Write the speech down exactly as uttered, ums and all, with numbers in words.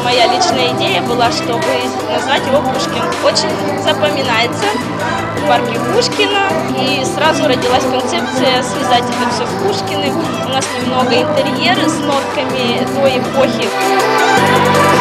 моя личная идея была, чтобы назвать его Пушкин. Очень запоминается в парке Пушкина. И сразу родилась концепция связать это все с Пушкиным. У нас немного интерьеры с нотками той эпохи.